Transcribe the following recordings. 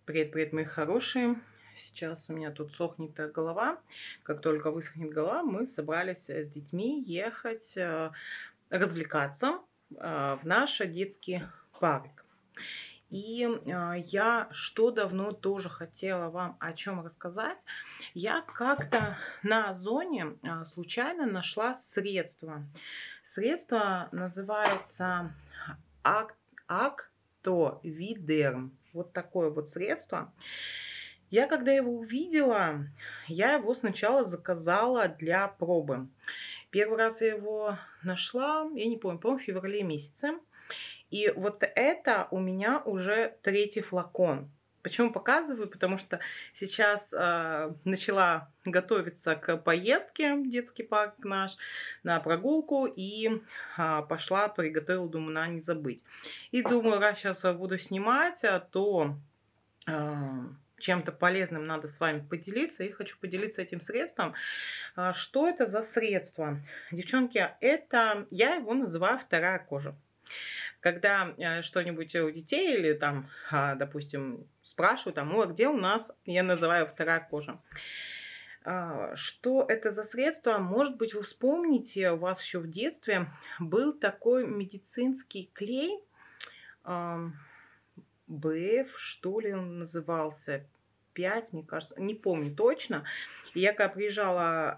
Привет, привет, мои хорошие. Сейчас у меня тут сохнет голова. Как только высохнет голова, мы собрались с детьми ехать развлекаться в наш детский парк. И я что давно тоже хотела вам о чем рассказать. Я как-то на Озоне случайно нашла средство. Средство называется Актовидерм. Вот такое вот средство. Я когда его увидела, я его сначала заказала для пробы. Первый раз я его нашла, я не помню, по-моему, в феврале месяце. И вот это у меня уже третий флакон. Почему показываю? Потому что сейчас начала готовиться к поездке в детский парк наш на прогулку и пошла, приготовила, думаю, надо не забыть. И думаю, раз сейчас буду снимать, то чем-то полезным надо с вами поделиться. И хочу поделиться этим средством. Что это за средство? Девчонки, это я его называю вторая кожа. Когда что-нибудь у детей или там, допустим, спрашивают, а где у нас, я называю вторая кожа. Что это за средство? Может быть, вы вспомните, у вас еще в детстве был такой медицинский клей, БФ, что ли он назывался, 5, мне кажется, не помню точно. И я когда приезжала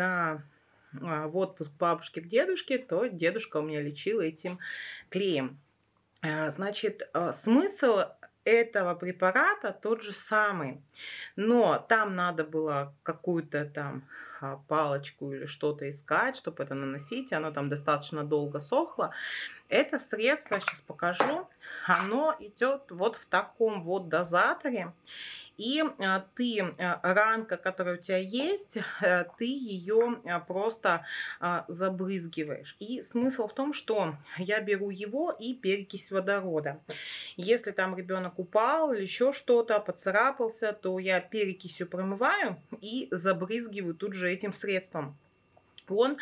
в отпуск к бабушке, к дедушке, то дедушка у меня лечил этим клеем. Значит, смысл этого препарата тот же самый, но там надо было какую-то там палочку или что-то искать, чтобы это наносить, оно там достаточно долго сохло. Это средство, сейчас покажу, оно идет вот в таком вот дозаторе. И ты, ранка, которая у тебя есть, ты ее просто забрызгиваешь. И смысл в том, что я беру его и перекись водорода. Если там ребенок упал или еще что-то, поцарапался, то я перекисью промываю и забрызгиваю тут же этим средством. Он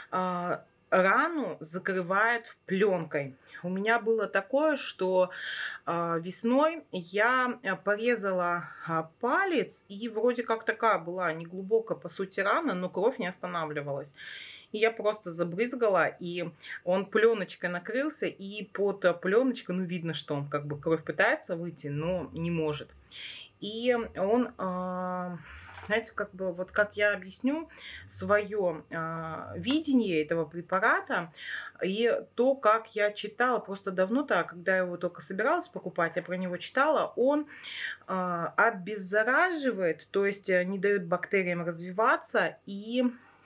рану закрывает пленкой. У меня было такое, что весной я порезала палец, и вроде как такая была неглубокая, по сути, рана, но кровь не останавливалась. И я просто забрызгала, и он пленочкой накрылся, и под пленочкой, видно, что он как бы кровь пытается выйти, но не может. И он, знаете, как бы, вот как я объясню свое видение этого препарата и то, как я читала, просто давно-то, когда я его только собиралась покупать, я про него читала, он обеззараживает, то есть не дает бактериям развиваться, и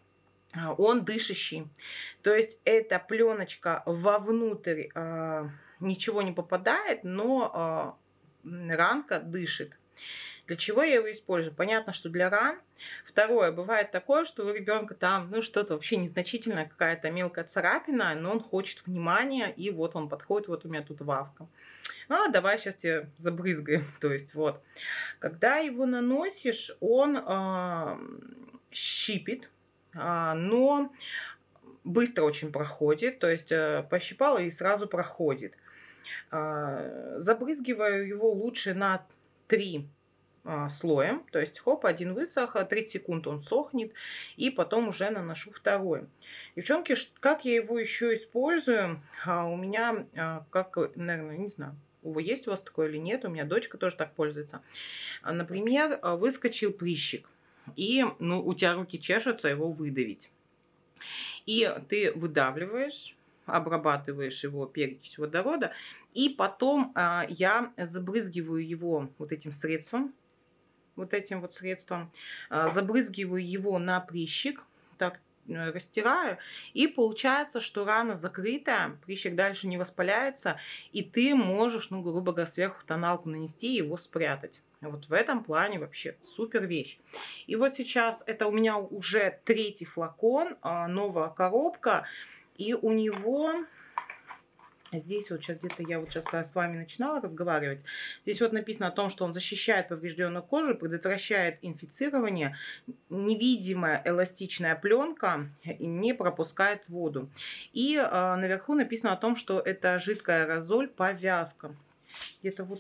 он дышащий. То есть эта пленочка вовнутрь ничего не попадает, но ранка дышит. Для чего я его использую? Понятно, что для ран. Второе, бывает такое, что у ребенка там, что-то вообще незначительное, какая-то мелкая царапина, но он хочет внимания, и вот он подходит, вот у меня тут вавка. Давай сейчас тебе забрызгаем. То есть вот, когда его наносишь, он щипит, но быстро очень проходит, то есть пощипала и сразу проходит. Забрызгиваю его лучше на 3 слоя, то есть хоп, один высох, 30 секунд он сохнет, и потом уже наношу второй. Девчонки, как я его еще использую? У меня, как, наверное, не знаю, есть у вас такое или нет, у меня дочка тоже так пользуется. Например, выскочил прыщик, и у тебя руки чешутся его выдавить. И ты выдавливаешь, обрабатываешь его перекисью водорода, и потом я забрызгиваю его вот этим средством, забрызгиваю его на прыщик, так растираю, и получается, что рана закрытая, прыщик дальше не воспаляется, и ты можешь, грубо говоря, сверху тоналку нанести и его спрятать. Вот в этом плане вообще супер вещь. И вот сейчас это у меня уже 3-й флакон, новая коробка, и у него... Здесь вот сейчас где-то я когда с вами начинала разговаривать, здесь вот написано о том, что он защищает поврежденную кожу, предотвращает инфицирование, невидимая эластичная пленка не пропускает воду. И наверху написано о том, что это жидкая аэрозоль повязка. Где-то вот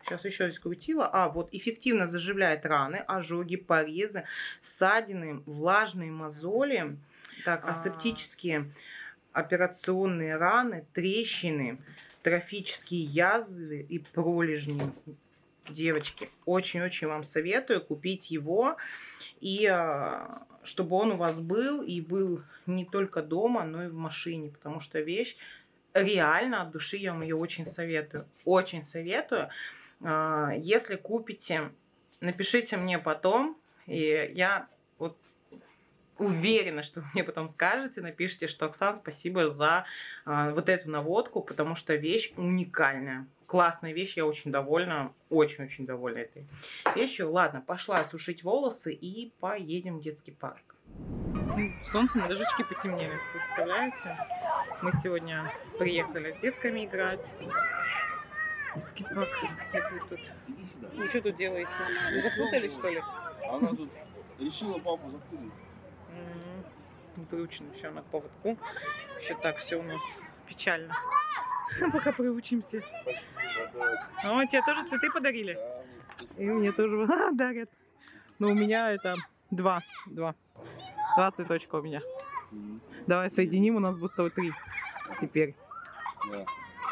Сейчас еще здесь крутила. А, вот эффективно заживляет раны, ожоги, порезы, ссадины, влажные мозоли. Так, асептические операционные раны, трещины, трофические язвы и пролежни. Девочки, очень-очень вам советую купить его. И чтобы он у вас был, и был не только дома, но и в машине. Потому что вещь реально от души, я вам ее очень советую. Очень советую. Если купите, напишите мне потом, и я вот уверена, что вы мне потом скажете, напишите, что Оксан, спасибо за вот эту наводку, потому что вещь уникальная. Классная вещь, я очень довольна, очень-очень довольна этой вещью. Ладно, пошла сушить волосы и поедем в детский парк. Солнце на дождички потемнели, представляете? Мы сегодня приехали с детками играть. Детский парк. Тут. Ну что тут делаете? Вы запутались, что ли? Она тут решила папу запутать. Приучены все на поводку. Еще так все у нас печально. Пока приучимся. О, тебе тоже цветы подарили? И мне тоже дарят. Но у меня это два цветочка у меня. Давай соединим, у нас будет 103 теперь. Да.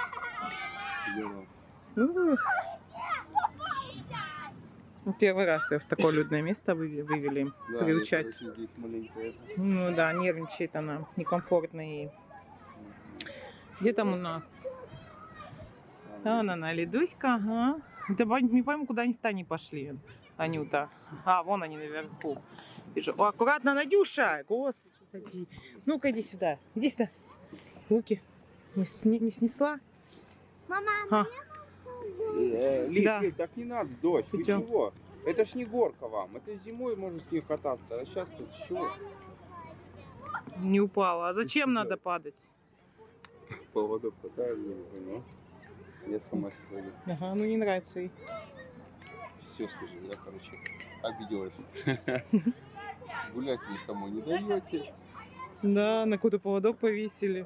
Первый раз ее в такое людное место вывели, Да, приучать. здесь маленькая. Ну да, нервничает она, некомфортно ей. Где там у нас? Вон она, Лидуська, ага. Да, не пойму, куда они с Таней пошли, Анюта. А, вон они наверху. Вижу. О, аккуратно, Надюша! Господи. Ну-ка, иди сюда. Иди сюда. Руки. Не снесла? Мама, Лид, Да. Лид, так не надо, дочь. Вы Чё? чего? Это ж не горка вам. Это зимой можно с ней кататься. А сейчас тут чего? Не упала. А зачем Ты надо сюда. падать? Поводок катает, я не понял. Я сама сегодня. Ага, ну не нравится ей. Все, скажи, я, короче, обиделась. Гулять мне самой не даете. Да, на какой-то поводок повесили.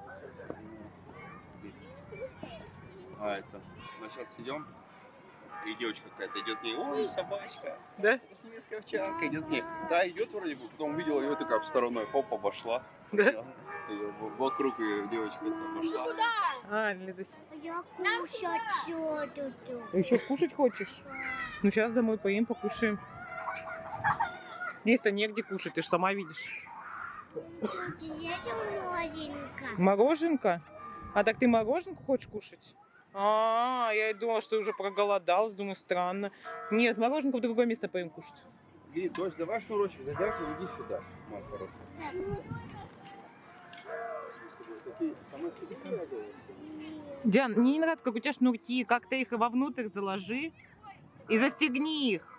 А это, ну сейчас идем, и девочка какая-то идет к ней, ой, собачка, Да? это же немецкая овчарка, идет к ней. Да, идет вроде бы, потом увидела ее такая в стороной, хоп, обошла. Да? Её вокруг ее девочка обошла. А, Лидусь. Я кушать все тут. Еще кушать хочешь? Ну сейчас домой поем, покушаем. Здесь-то негде кушать, ты же сама видишь. Тут есть мороженка. Мороженка? А так ты мороженку хочешь кушать? А, я и думала, что уже проголодалась, думаю, странно. Нет, мороженку в другое место поем кушать. Лид, дочь, давай шнурочек завяжем, иди сюда, мать хорошая. Ты сама себе завязываешь? Диан, мне не нравится, как у тебя шнурки, как ты их вовнутрь заложи и застегни их.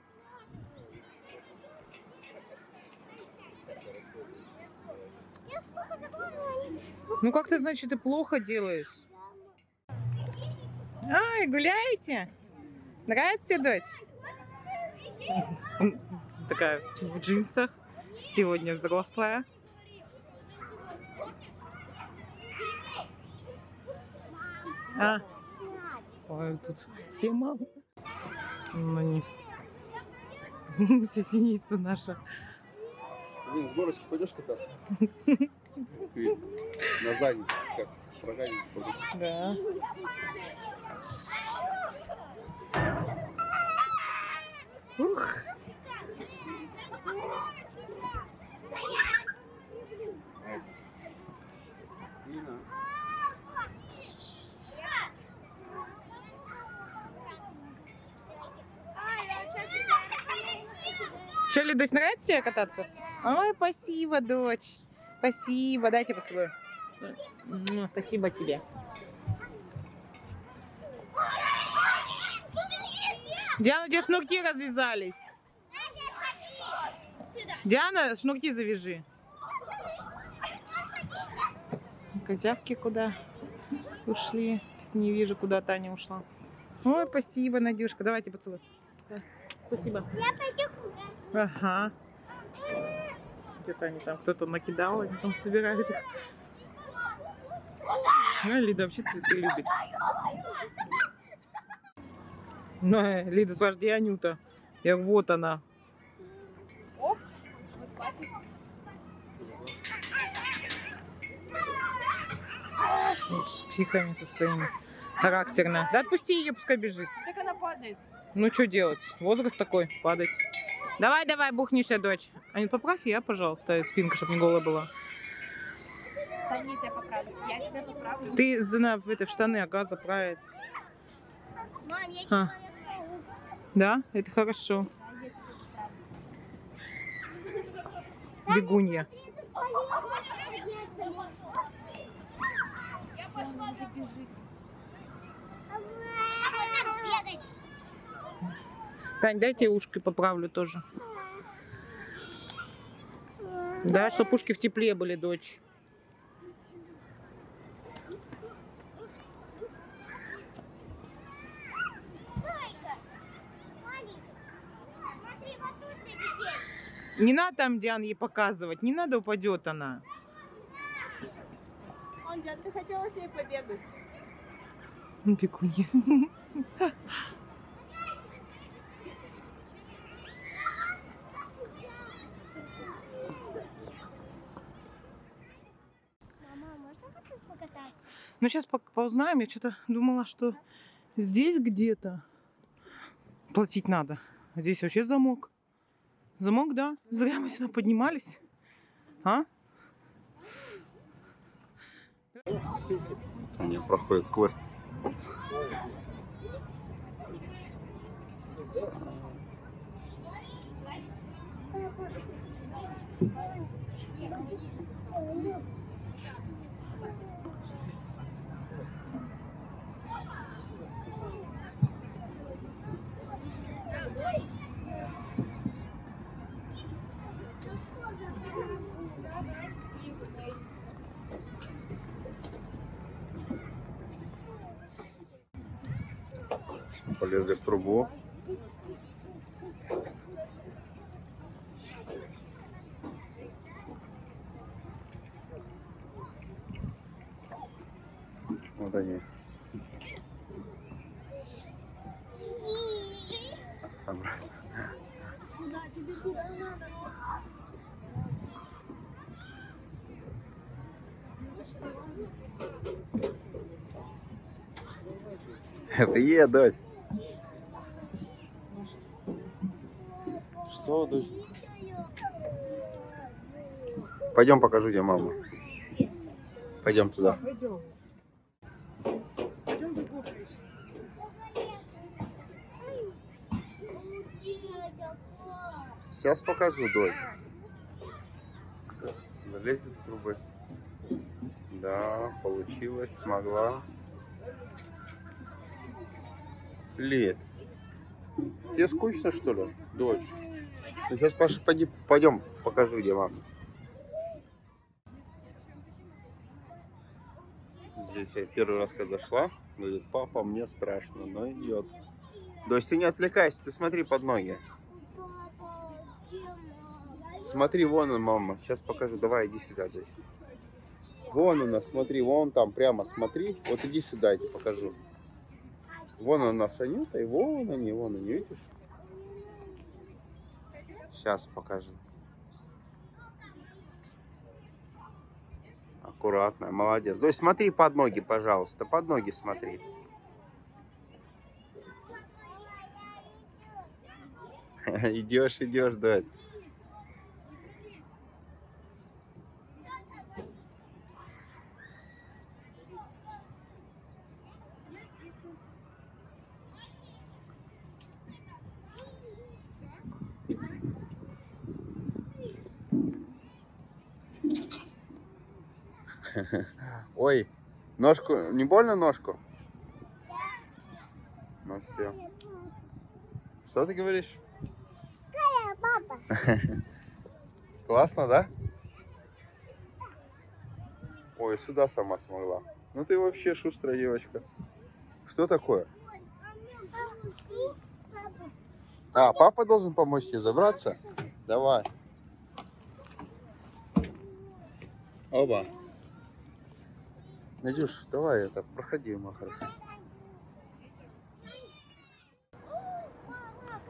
Я сколько забыла? Ну как ты, значит, ты плохо делаешь? Ай, гуляете? Нравится, дочь? Такая в джинсах. Сегодня взрослая. А? Ой, тут все мамы. Ну, они. Все семейство наше. Блин, с горочки пойдешь кататься? Ты на задницу, как проганить ходишь. Да. Ух. Нина. Че, Лидусь, нравится тебе кататься? Ой, спасибо, дочь. Спасибо. Дайте поцелуй. Спасибо тебе. Диана, у тебя шнурки развязались. Диана, шнурки завяжи. Козявки куда ушли? Не вижу, куда Таня ушла. Ой, спасибо, Надюшка. Давайте поцелуй. Спасибо. Я пойду. Ага. Где-то они там, кто-то накидал, они там собирают их. Ну, Лида вообще цветы любит. Ну, Лида, спрашивает, где Анюта? Я говорю, вот она. Оп, вот папе. Вот с психами со своими. Характерно. Да отпусти ее, пускай бежит. Так она падает. Ну, что делать? Возраст такой, падать. Давай, давай, бухнешься, дочь. Анют, поправь я, пожалуйста, спинка, чтобы не голая была. Стань, я тебя поправлю. Я тебя поправлю. Ты в штаны, ага, заправиться. Мам, я А. Человек-паук. Да, это хорошо. Да, я тебя поправлю. Бегунья. Я Пошла, уже бежит. бегать. Тань, дайте ушки поправлю тоже. Да, чтоб ушки в тепле были, дочь. Зайка. Смотри, вот тут для детей. Не надо там, Диан, ей показывать. Не надо, упадет она. Ангел, ты хотела с ней побегать? Бегунья. Мама, можно вот тут покататься? Ну, сейчас поузнаем. Я что-то думала, что здесь где-то платить надо. А здесь вообще замок. Замок, да. Зря мы сюда поднимались. А? Они проходят квест. Полезли в трубу. Вот они. Обратно. Сюда, тебе сюда надо. Привет, дочь. Что, дочь? Пойдем покажу тебе маму. Пойдем туда. Пойдем. Пойдем, ты кушаешь. Сейчас покажу, дочь. Залезь из трубы. Да, получилось, смогла. Лид, тебе скучно, что ли, дочь? Ну, сейчас, Паша, пойдем, покажу, где мама. Здесь я первый раз, когда шла, говорит, папа, мне страшно, но идет. Дочь, ты не отвлекайся, ты смотри под ноги. Папа, где мама? Смотри, вон она, мама. Сейчас покажу. Давай, иди сюда, дочь. Вон она, смотри, вон там, прямо смотри. Вот иди сюда, я тебе покажу. Вон она с Анютой, вон они, видишь? Сейчас покажу. Аккуратно, молодец. Дочь, смотри под ноги, пожалуйста, под ноги смотри. Идешь, идешь, дочь. Ой, ножку, не больно ножку? Ну все. Что ты говоришь? Папа. Классно, да? Ой, сюда сама смогла. Ну ты вообще шустрая девочка. Что такое? А, папа должен помочь тебе забраться? Давай. Оба. Надюш, давай это, проходи, моя хорошая.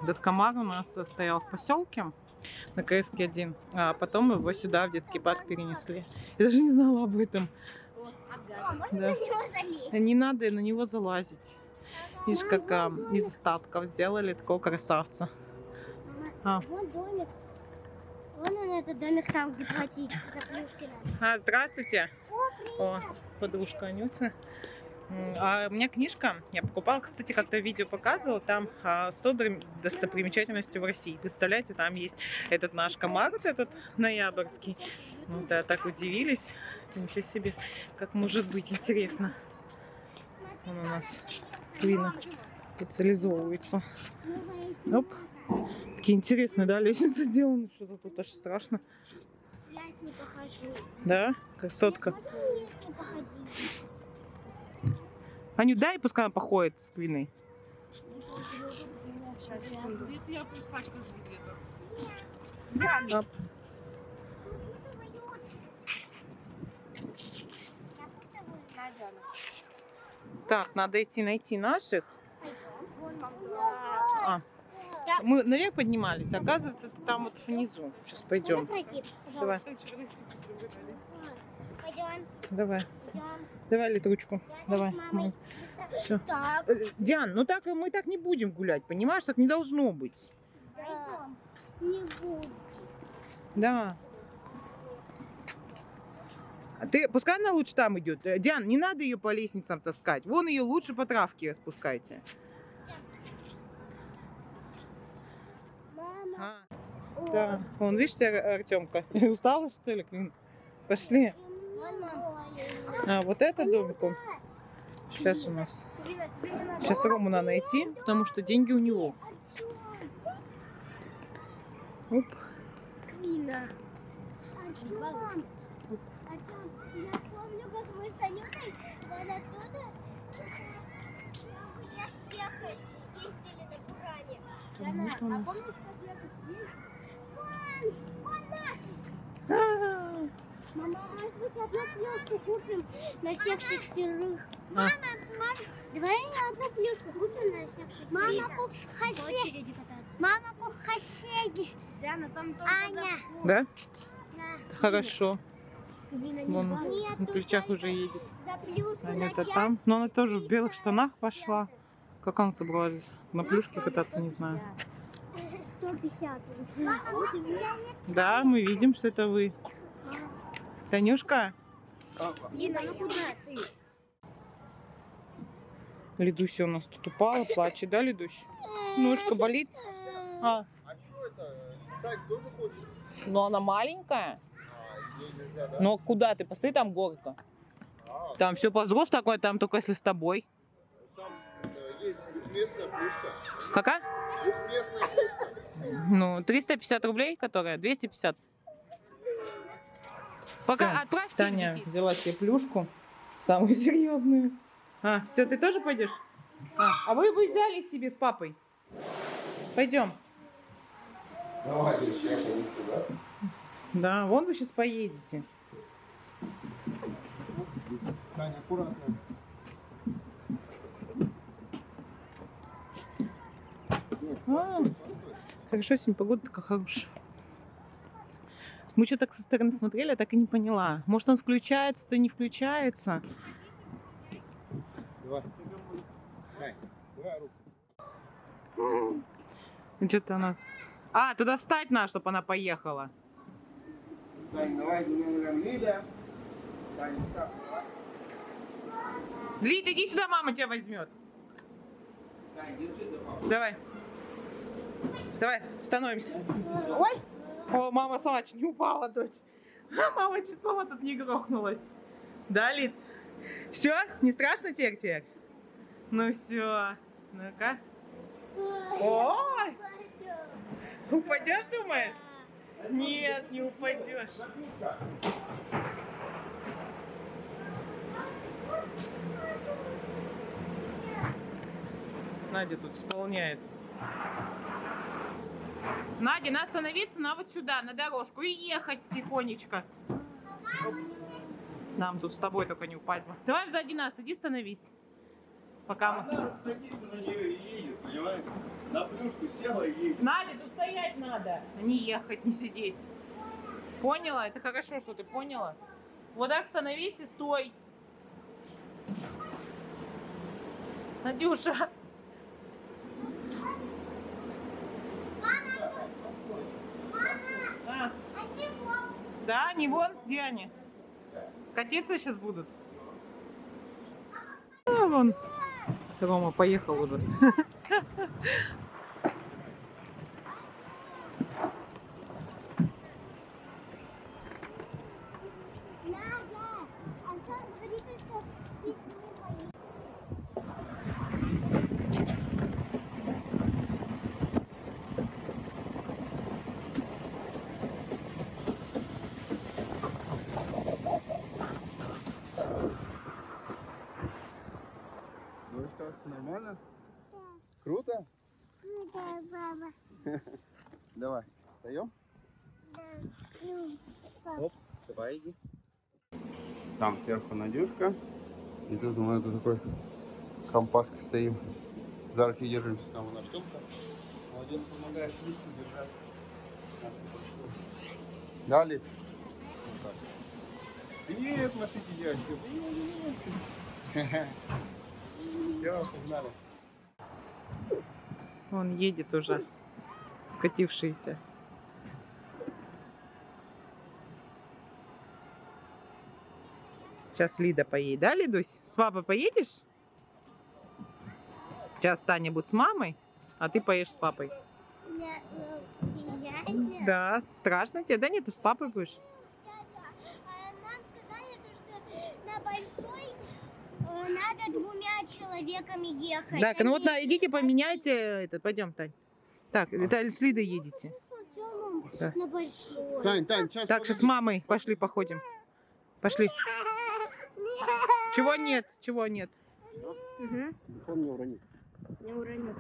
Этот комар у нас стоял в поселке на Крымске 1, а потом его сюда в детский парк перенесли. Я даже не знала об этом. Можно Да. на него залезть? Не надо на него залазить. Видишь, как из остатков сделали такого красавца. А. Вон домик. Вон он, этот домик там, где платить за плюшки надо. Здравствуйте. О, подружка Анюта. А у меня книжка, я покупала, кстати, как-то видео показывала, там 100 достопримечательностей в России. Представляете, там есть этот наш комар, вот этот ноябрьский. Вот, так удивились. Ничего себе, как может быть интересно. Он у нас Квина социализовывается. Оп. Такие интересные, да, лестницы сделаны. Что-то тут аж страшно. Я с ней похожу. Да, красотка. Можно мне с ней походить? Аню, дай, пускай она походит с Квиной. Сейчас, секунду. Оп. Надя. Так, надо идти найти наших. Вон мама. А, мы наверх поднимались, оказывается, это там вот внизу. Сейчас пойдем. Пройти, Давай, пожалуйста. Пойдем. давай, Идем. давай, литручку. Давай. С мамой. Всё. Так. Диан, ну так мы так не будем гулять, понимаешь? Так не должно быть. Пойдем. Не буду. Да. А ты, пускай она лучше там идет. Диан, не надо ее по лестницам таскать. Вон ее лучше по травке спускайте. Мама. Да. Вон, видишь, Артемка. Устала, что ли? Пошли. Вон мама. А, вот этот домик он. Сейчас у нас. Сейчас Рому надо найти, потому что деньги у него. Оп. Квина. Артем, я помню, как мы с Анютой вон оттуда я съехать ездили на Буране. Там вот у А нас. помнишь, как я тут ездила? Вон наши. А, Мама, может быть, одну плюшку купим на всех шестерых? А. Мама, давай одну плюшку купим на всех шестерых. Мама, по Мама, по хасеге. Диана, там только Аня. Да? На. Хорошо. Вон Вон на ключах уже едет. за плюшку Аня-то там. Но она тоже в белых штанах пошла. Как она собралась? На плюшке кататься, не знаю. 150. Да, мы видим, что это вы. Танюшка? Лина, ну куда ты? Лидуся у нас тут упала, плачет, да, Лидусь? Ножка болит? А, А что это? Летать тоже хочешь? ну она маленькая. А, ей нельзя, да? Но куда ты? Посмотри, там горка. А, Там все по взрослому такое, там только если с тобой. там есть двухместная пушка. Какая? Двухместная пушка. Ну, 350 рублей, которая 250. Пока Всё, отправьте Таня детей. взяла себе плюшку, самую серьезную. А, все, ты тоже пойдешь? А вы взяли себе с папой? Пойдем. Давай, я пойду сюда. Да, вон вы сейчас поедете. Таня, аккуратно. А, хорошо, сегодня погода такая хорошая. Мы что так со стороны смотрели, я так и не поняла. Может, он включается, то не включается. Давай. Тань, давай руку. Что-то она... А, туда встать надо, чтобы она поехала. Тань, давай, Лида. Таня, так, давай. Лид, иди сюда, мама тебя возьмет. Тань, держи за папу. Давай. Давай, становимся. Ой! О, мама сама чуть не упала, дочь. Мама чуть сама тут не грохнулась. Да, Лид? Все? Не страшно теперь? Ну все. Ну-ка. Ой! Упадешь, думаешь? Нет, не упадешь. Надя тут исполняет. Надя, надо остановиться на вот сюда, на дорожку, и ехать тихонечко. Оп. Нам тут с тобой только не упасть. Давай сзади нас, иди становись. Пока мы... Она садится на нее и едет, понимаешь? На плюшку села и едет. Надя, тут стоять надо, а не ехать, не сидеть. Поняла? Это хорошо, что ты поняла. Вот так становись и стой. Надюша. А, да, не вон, где они? Катиться сейчас будут. А, вон. Рома поехал уже. Ну что, нормально? Да. Круто? Да, баба. Давай, встаем? Да. Оп, давай иди. Там сверху Надюшка. И тут мы тут такой компашкой стоим. За руки держимся. Там у нас Тёмка. Молодец, помогаешь кружку держать. Нашу большую. Да, Лид? Вот так. Привет, машите девочки. Привет. Все, погнали. Он едет уже, скатившийся. Сейчас Лида поедет. Да, Лидусь? С папой поедешь? Сейчас Таня будет с мамой, а ты поедешь с папой. Да, страшно тебе? Да нет, ты с папой будешь. Нам сказали, что на большой надо 2 человеками ехать. Так, ну вот идите поменяйте это. Пойдем, Тань. Так, это с Лидой едете. Да. На большой. Тань, сейчас. Так, сейчас с мамой пошли походим. Пошли. Чего нет? Чего нет? Угу. Телефон не урони. Не уронил.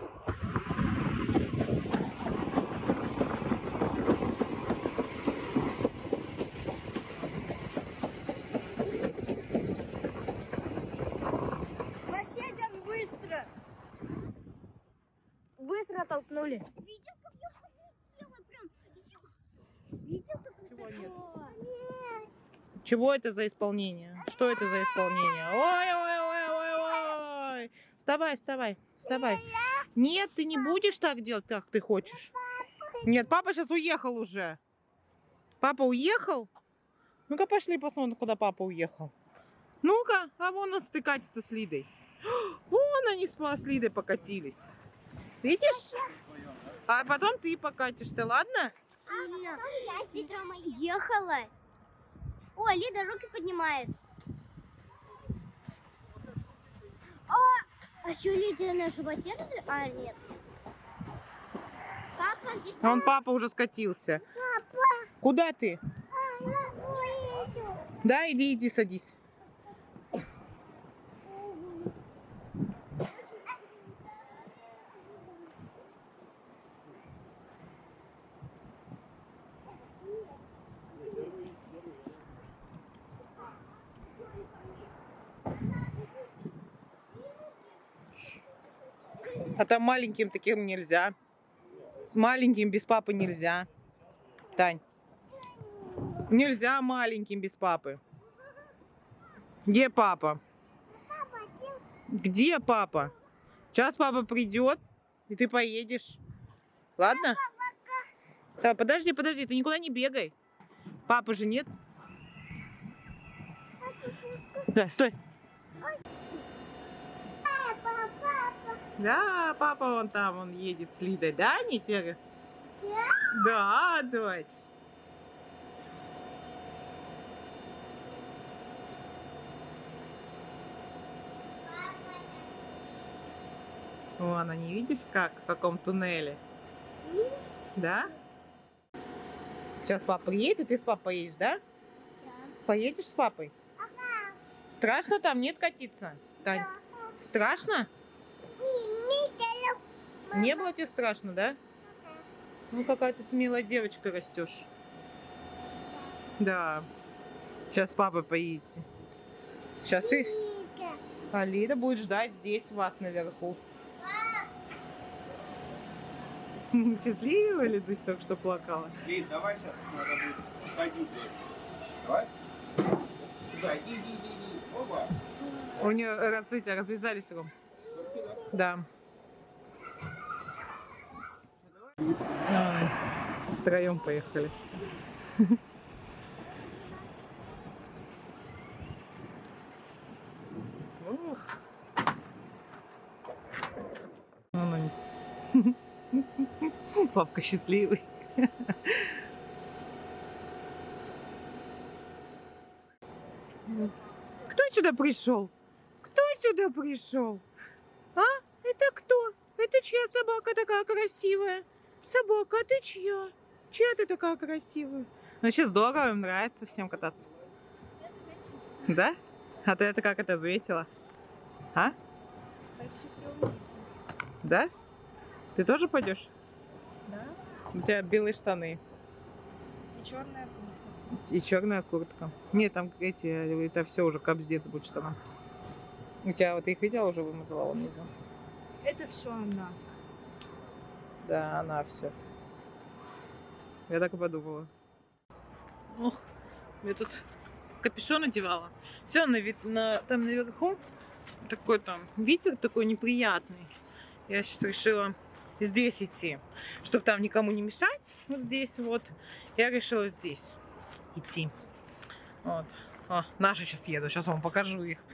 Вообще там быстро. Быстро толкнули. Видел, как я полетела прям? Видел, как Чего нет? высоко? Нет. Чего это за исполнение? Что это за исполнение? Ой-ой-ой-ой-ой! Вставай, вставай, вставай. Нет, ты не будешь так делать, как ты хочешь. Нет, папа сейчас уехал уже. Папа уехал? Ну-ка, пошли посмотрим, куда папа уехал. Ну-ка, а вон он катится с Лидой. Вон они с Лидой покатились. Видишь? А потом ты покатишься, ладно? Сильно. Я с Петром ехала. О, Лида руки поднимает. А что, Лида на животе? А, нет. Папа здесь. Вон папа уже скатился. Папа. Куда ты? Я уеду. Да, иди, садись. А там маленьким таким нельзя. Маленьким без папы нельзя. Тань. Нельзя маленьким без папы. Где папа? Где папа? Сейчас папа придет, и ты поедешь. Ладно? Да, подожди, ты никуда не бегай. Папы же нет. Да, стой. Да, папа вон там, он едет с Лидой, да, Нитяга? Да, дочь. Вон они, видишь, как, в каком туннеле? Да? Сейчас папа едет, и ты с папой едешь, да? Да. Поедешь с папой? Ага. Страшно там, нет, катиться? Тань? Страшно? Не было тебе страшно, да? Ну, какая ты смелая девочка растешь. Да. Сейчас с папой поедете. Сейчас ты... А Лида будет ждать здесь вас наверху. Счастливая ли ты только что плакала? Лид, давай сейчас надо будет сходить. Давай. Сюда, иди. Оба. У нее развязались руки. Да. Втроем поехали. Ох. Папка счастливый. Кто сюда пришел? Кто сюда пришел? А? Это кто? Это чья собака такая красивая? Собака, а ты чья? Чья ты такая красивая? Ну, сейчас здорово, им нравится всем кататься. Да? А ты это как это заметила? А? Так счастливо видите. Да? Ты тоже пойдешь? Да? У тебя белые штаны И черная куртка. и черная куртка. Нет, там эти, это все уже капздец будет штанам. У тебя вот их видела, уже вымазала вон внизу? Это все она. Да, она все. Я так и подумала. Ох, я тут капюшон одевала. Все, там наверху такой там ветер такой неприятный. Я сейчас решила здесь идти, чтобы там никому не мешать. Вот здесь вот. Я решила здесь идти. Вот. О, наши сейчас едут. Сейчас вам покажу их.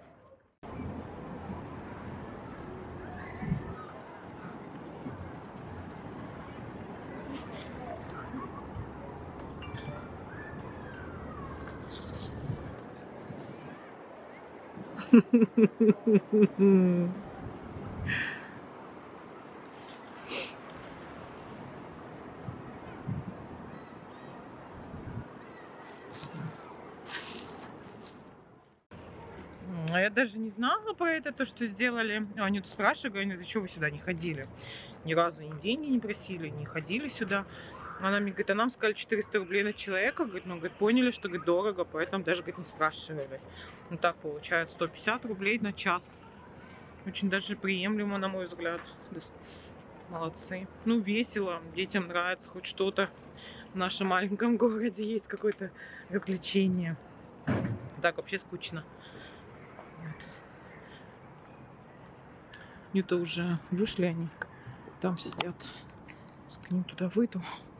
А я даже не знала про это, то, что сделали. Они тут спрашивают, говорят, а что вы сюда не ходили? Ни разу ни деньги не просили, не ходили сюда. Она мне говорит, а нам сказали 400 рублей на человека. Говорит, ну, говорит, поняли, что говорит, дорого, поэтому даже говорит, не спрашивали. Ну так получается 150 рублей на час. Очень даже приемлемо, на мой взгляд. Молодцы. Ну, весело, детям нравится хоть что-то. В нашем маленьком городе есть какое-то развлечение. Так вообще скучно. Вот. Где-то уже вышли они. Там сидят. К ним туда выйду.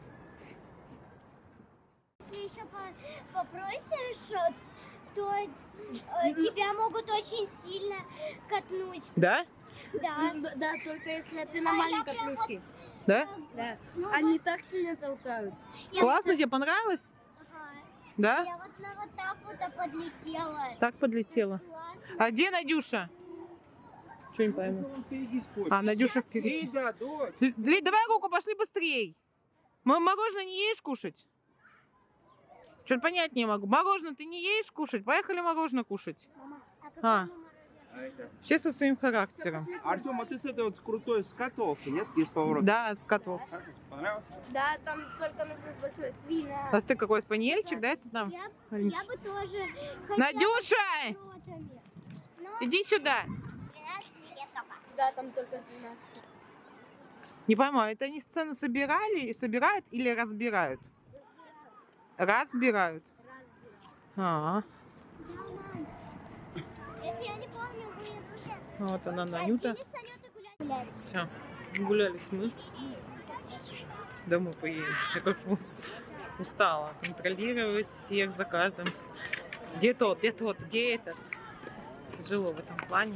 Если еще попросишь, то тебя могут очень сильно катнуть. Да? Да. Да, только если ты на маленькой плюшке. Да? Да. Ну, Они так сильно толкают. Классно, тебе понравилось? Ага. Да? Я вот на вот так вот подлетела. Так подлетела. Классно. А где Надюша? Что не пойму. А, Надюша впереди. Лида, дочь. Лид, давай руку, пошли быстрей. Мороженое не едешь кушать? Что-то понять не могу. Мороженое ты не едешь кушать? Поехали мороженое кушать. Мама, а какое А. мороженое? Все со своим характером. Артем, а ты с этой вот крутой скатывался, нет? Из поворота. Да, скатывался. Понравился? Да, там только нужно большой вина. А ты какой спаниельчик, да, это там? Я бы тоже хотела Надюша! с ротами. Но Иди сюда. 12 лет только. Да, там только 12. Не пойму, это они сцену собирают или разбирают? Разбирают. А, Да, мам. Это я не помню, мы уже вот она, Нанюта. ходили с Анютой гулять. Все, гулялись мы. Сейчас уже домой поедем. Я как устала контролировать всех за каждым. Где тот, где этот? Тяжело в этом плане.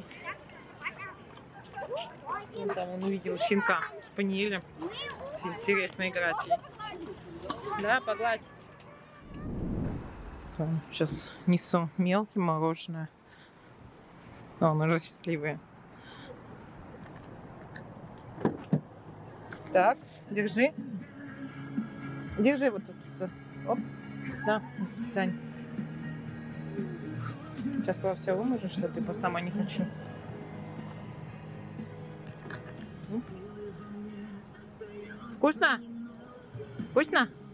Вон там он увидел щенка с спаниелем. Интересно играть ей. Да, погладь. Сейчас несу мелким мороженое. А, он уже счастливый. Так, держи. Держи вот тут. Оп. Да, Тань. Сейчас по все выможешь, что ты по сама не хочу. Вкусно? Вкусно?